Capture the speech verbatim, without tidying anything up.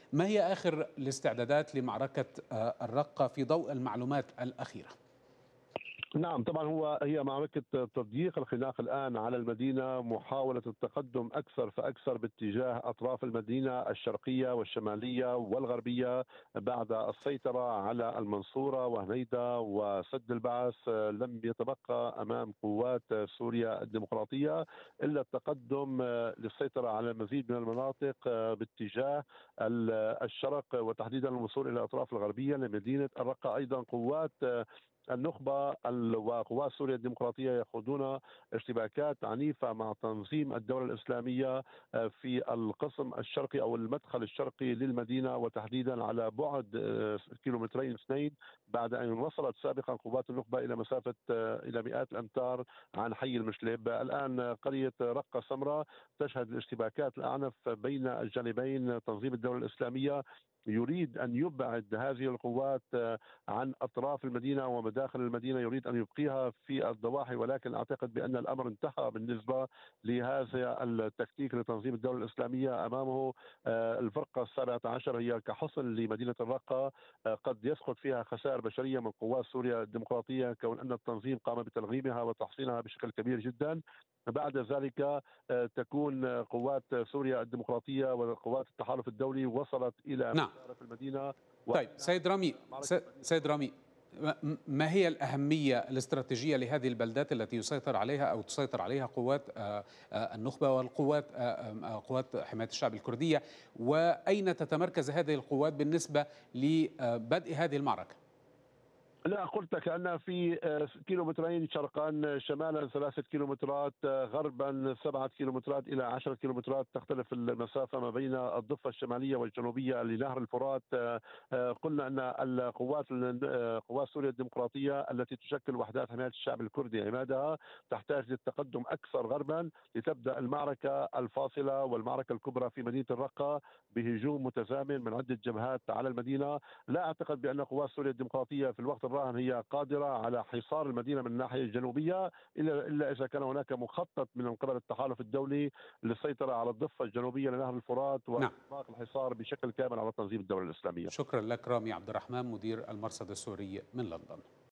ما هي آخر الاستعدادات لمعركة آه، الرقة في ضوء المعلومات الأخيرة؟ نعم، طبعا هو هي معركة تضييق الخناق الآن على المدينة، محاولة التقدم أكثر فأكثر باتجاه أطراف المدينة الشرقية والشمالية والغربية بعد السيطرة على المنصورة وهنيدا وسد البعث. لم يتبقى أمام قوات سوريا الديمقراطية إلا التقدم للسيطرة على المزيد من المناطق باتجاه الشرق، وتحديدا الوصول إلى الأطراف الغربية لمدينة الرقة. أيضا قوات النخبة وقوات سوريا الديمقراطية يخوضون اشتباكات عنيفة مع تنظيم الدولة الإسلامية آه، في القسم الشرقي أو المدخل الشرقي للمدينة، وتحديدا على بعد آه، كيلومترين اثنين، بعد أن وصلت سابقا قوات النخبة إلى مسافة آه، إلى مئات الأمتار عن حي المشلب. الآن قرية رقة سمراء تشهد الاشتباكات الأعنف بين الجانبين. تنظيم الدولة الإسلامية يريد أن يبعد هذه القوات آه، عن أطراف المدينة ومداخل المدينة، يريد أن يبقيها في الضواحي، ولكن أعتقد بأن الأمر انتهى بالنسبة لهذا التكتيك لتنظيم الدولة الإسلامية. أمامه آه، الفرقة السابعة عشر هي كحصن لمدينة الرقة، آه، قد يسقط فيها خسائر بشرية من قوات سوريا الديمقراطية كون أن التنظيم قام بتلغيمها وتحصينها بشكل كبير جدا. بعد ذلك آه، تكون قوات سوريا الديمقراطية وقوات التحالف الدولي وصلت إلى نعم. مشارف المدينة طيب وإلى سيد رامي، س- معركة مدينة سيد الرقة. رامي، ما ما هي الأهمية الاستراتيجية لهذه البلدات التي يسيطر عليها أو تسيطر عليها قوات آه، آه، النخبة والقوات آه، آه، قوات حماية الشعب الكردية، وأين تتمركز هذه القوات بالنسبة لبدء هذه المعركة؟ لا، قلت كأن في آه، كيلومترين شرقا، شمالا ثلاثة كيلومترات، آه، غربا سبعة كيلومترات إلى عشرة كيلومترات. تختلف المسافة ما بين الضفة الشمالية والجنوبية لنهر الفرات. آه، آه، قلنا أن القوات آه، قوات سوريا الديمقراطية التي تشكل وحدات حماية الشعب الكردي عمادها تحتاج للتقدم أكثر غربا لتبدأ المعركة الفاصلة والمعركة الكبرى في مدينة الرقة بهجوم متزامن من عدة جبهات على المدينة. لا أعتقد بأن قوات سوريا الديمقراطية في الوقت الراهن هي قادرة على حصار المدينة من الناحية الجنوبية إلا إلا إذا كان هناك مخطط من قبل التحالف الدولي للسيطرة على الضفة الجنوبية لنهر الفرات نعم. وإطلاق الحصار بشكل كامل على تنظيم الدولة الإسلامية. شكرا لك رامي عبد الرحمن، مدير المرصد السوري من لندن.